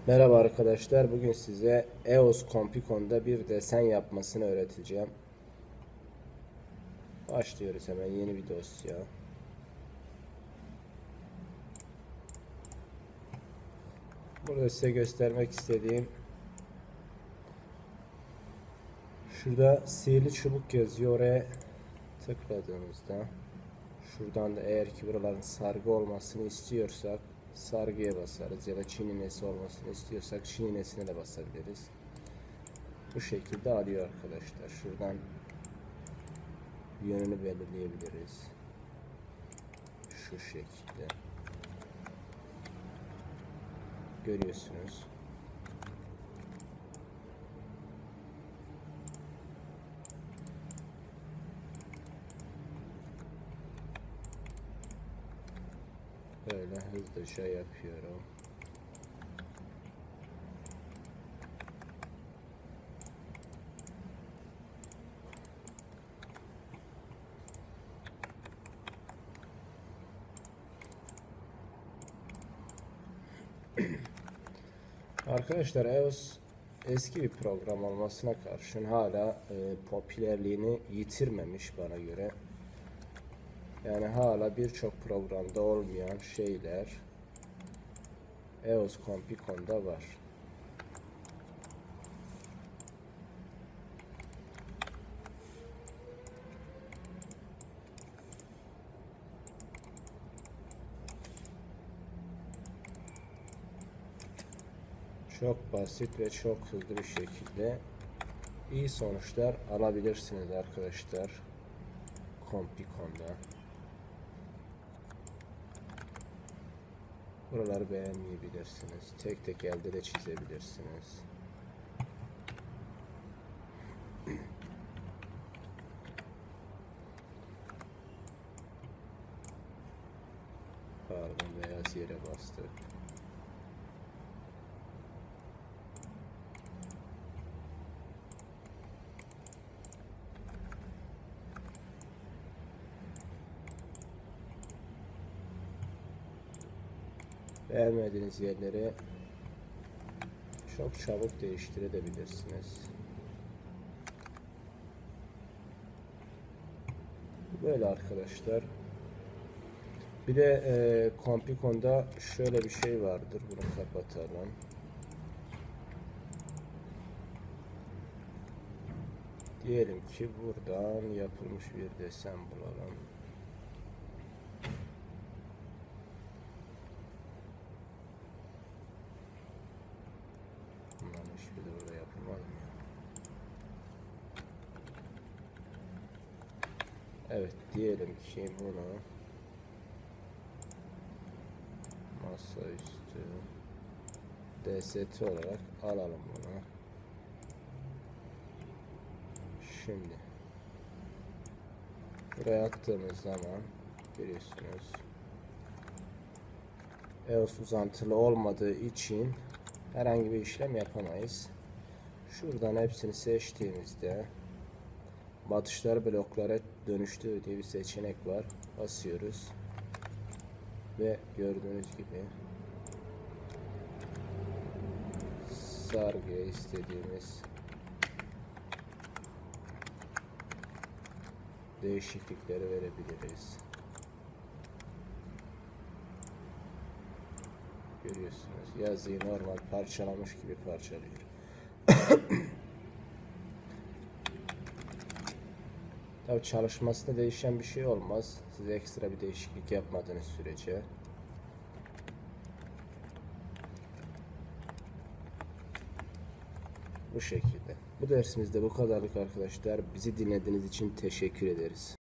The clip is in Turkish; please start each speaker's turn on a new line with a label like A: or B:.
A: Merhaba arkadaşlar. Bugün size EOS Compicon'da bir desen yapmasını öğreteceğim. Başlıyoruz hemen yeni bir dosya. Burada size göstermek istediğim şurada sihirli çubuk yazıyor. Oraya tıkladığımızda şuradan da eğer ki buraların sargı olmasını istiyorsak sargıya basarız ya da çin iğnesi olmasını istiyorsak çin iğnesine de basabiliriz. Bu şekilde alıyor arkadaşlar. Şuradan yönünü belirleyebiliriz. Şu şekilde. Görüyorsunuz. Böyle hızlıca yapıyorum. Arkadaşlar EOS eski bir program olmasına karşın hala popülerliğini yitirmemiş bana göre. Yani hala birçok programda olmayan şeyler EOS Compicon'da var. Çok basit ve çok hızlı bir şekilde iyi sonuçlar alabilirsiniz arkadaşlar Compicon'da. Buraları beğenmeyebilirsiniz. Tek tek elde de çizebilirsiniz. Pardon, beyaz yere bastık. Beğenmediğiniz yerleri çok çabuk değiştirebilirsiniz. Böyle arkadaşlar. Bir de Compicon'da şöyle bir şey vardır. Bunu kapatalım. Diyelim ki buradan yapılmış bir desen bulalım. Bunların hiçbiri burada yapılmaz mı? Evet, diyelim ki bunu masaüstü DST olarak alalım bunu. Şimdi buraya attığımız zaman görüyorsunuz EOS uzantılı olmadığı için herhangi bir işlem yapamayız. Şuradan hepsini seçtiğimizde batışlar bloklara dönüştür diye bir seçenek var. Basıyoruz ve gördüğünüz gibi sargıya istediğimiz değişiklikleri verebiliriz. Görüyorsunuz yazıyı normal parçalamış gibi parçalıyor. Tabii çalışmasında değişen bir şey olmaz. Siz ekstra bir değişiklik yapmadığınız sürece. Bu şekilde. Bu dersimizde bu kadarlık arkadaşlar. Bizi dinlediğiniz için teşekkür ederiz.